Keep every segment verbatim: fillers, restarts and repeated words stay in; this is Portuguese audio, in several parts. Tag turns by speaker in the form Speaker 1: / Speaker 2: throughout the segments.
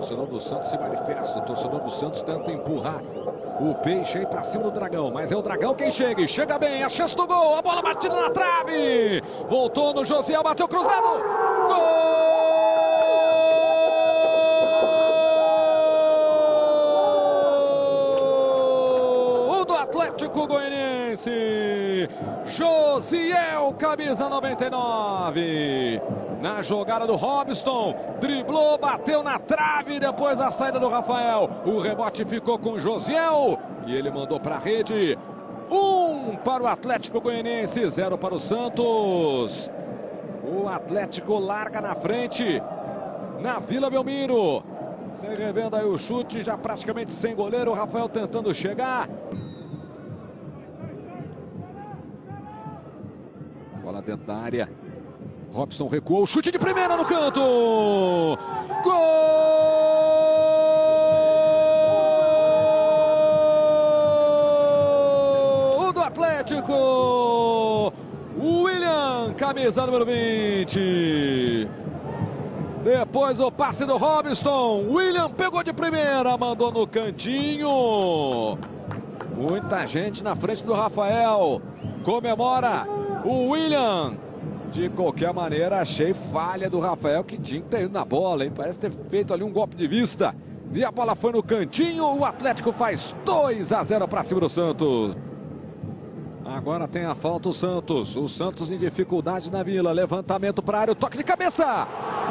Speaker 1: torcedor do Santos se manifesta. O torcedor do Santos tenta empurrar o Peixe aí pra cima do Dragão. Mas é o Dragão quem chega. E chega bem. A chance do gol. A bola batida na trave. Voltou no Josiel. Bateu cruzado. Gol do Atlético Goianiense. Josiel, camisa noventa e nove. Na jogada do Robson, driblou, bateu na trave, depois a saída do Rafael. O rebote ficou com o Josiel e ele mandou para a rede. Um para o Atlético Goianiense, zero para o Santos. O Atlético larga na frente, na Vila Belmiro. Você revendo aí o chute, já praticamente sem goleiro. O Rafael tentando chegar. Bola dentro da área. Robson recuou, chute de primeira no canto. Gol do Atlético. William, camisa número vinte. Depois o passe do Robson. William pegou de primeira, mandou no cantinho. Muita gente na frente do Rafael. Comemora o William. De qualquer maneira, achei falha do Rafael, que tinha que ter ido na bola, hein? Parece ter feito ali um golpe de vista. E a bola foi no cantinho. O Atlético faz dois a zero para cima do Santos. Agora tem a falta o Santos. O Santos em dificuldade na Vila. Levantamento para a área, o toque de cabeça.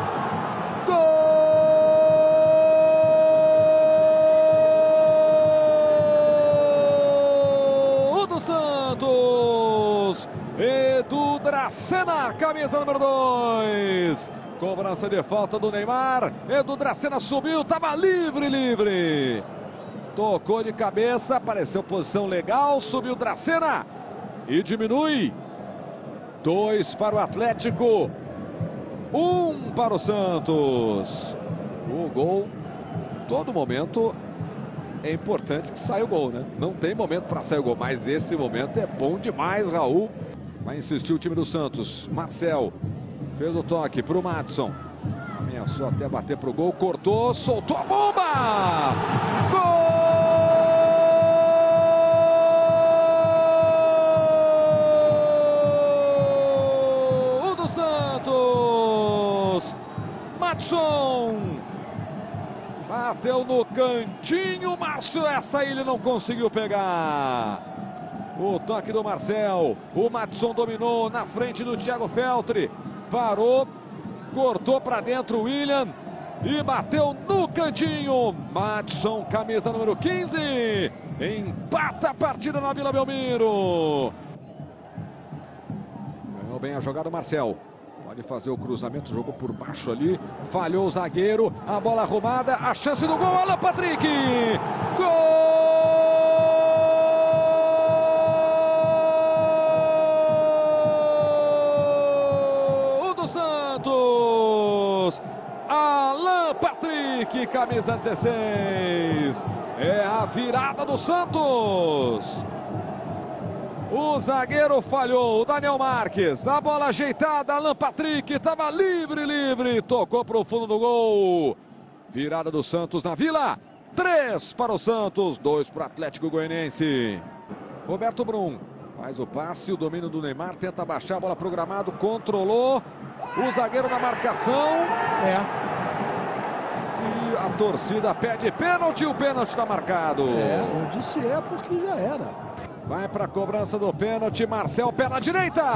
Speaker 1: Gol do Santos. Edu Dracena, camisa número dois. Cobrança de falta do Neymar. Edu Dracena subiu, estava livre, livre. Tocou de cabeça, apareceu posição legal. Subiu Dracena e diminui. Dois para o Atlético, um para o Santos. O gol, todo momento é importante que saia o gol, né? Não tem momento para sair o gol, mas esse momento é bom demais, Raul. Vai insistir o time do Santos. Marcel fez o toque para o Madison. Ameaçou até bater para o gol. Cortou, soltou a bomba! Gol do Santos! Madison! Bateu no cantinho, Márcio. Essa aí ele não conseguiu pegar. O toque do Marcel, o Madison dominou na frente do Thiago Feltri, parou, cortou para dentro o William e bateu no cantinho. Madison, camisa número quinze, empata a partida na Vila Belmiro. Ganhou bem a jogada o Marcel, pode fazer o cruzamento, jogou por baixo ali, falhou o zagueiro, a bola arrumada, a chance do gol, Alan Patrick, gol! Alan Patrick, camisa dezesseis. É a virada do Santos. O zagueiro falhou, o Daniel Marques. A bola ajeitada, Alan Patrick estava livre, livre. Tocou para o fundo do gol. Virada do Santos na Vila. Três para o Santos, dois para o Atlético Goianiense. Roberto Brum faz o passe, o domínio do Neymar. Tenta baixar a bola programado, controlou. O zagueiro na marcação.
Speaker 2: É.
Speaker 1: E a torcida pede pênalti. O pênalti está marcado.
Speaker 2: É, eu disse é porque já era.
Speaker 1: Vai para a cobrança do pênalti. Marcel, pé na direita.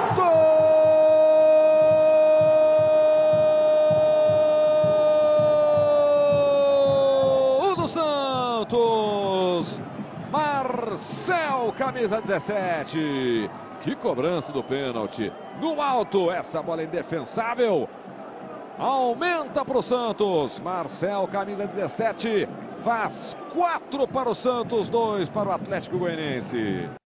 Speaker 1: Gol do Santos. Marcel, camisa dezessete. Que cobrança do pênalti. No alto, essa bola é indefensável. Aumenta para o Santos. Marcel, camisa dezessete. Faz quatro para o Santos, dois para o Atlético Goianiense.